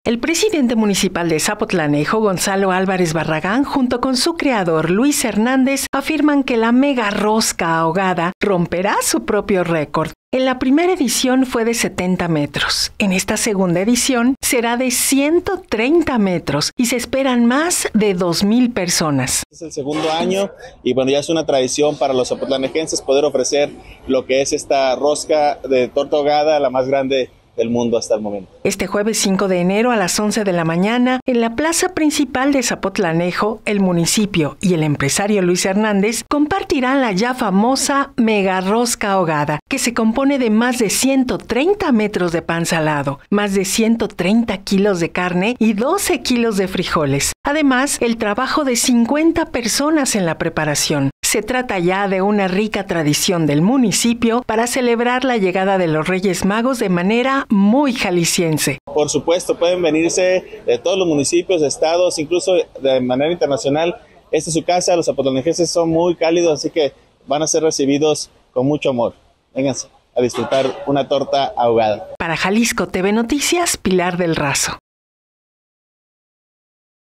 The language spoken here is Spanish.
El presidente municipal de Zapotlanejo, Gonzalo Álvarez Barragán, junto con su creador Luis Hernández, afirman que la mega rosca ahogada romperá su propio récord. En la primera edición fue de 70 metros. En esta segunda edición será de 130 metros y se esperan más de 2,000 personas. Es el segundo año y bueno, ya es una tradición para los zapotlanejenses poder ofrecer lo que es esta rosca de torta ahogada, la más grande del mundo hasta el momento. Este jueves 5 de enero a las 11 de la mañana, en la plaza principal de Zapotlanejo, el municipio y el empresario Luis Hernández compartirán la ya famosa mega rosca ahogada, que se compone de más de 130 metros de pan salado, más de 130 kilos de carne y 12 kilos de frijoles. Además, el trabajo de 50 personas en la preparación. Se trata ya de una rica tradición del municipio para celebrar la llegada de los Reyes Magos de manera muy jalisciense. Por supuesto, pueden venirse de todos los municipios, estados, incluso de manera internacional. Esta es su casa, los zapotlanejenses son muy cálidos, así que van a ser recibidos con mucho amor. Vénganse a disfrutar una torta ahogada. Para Jalisco TV Noticias, Pilar del Razo.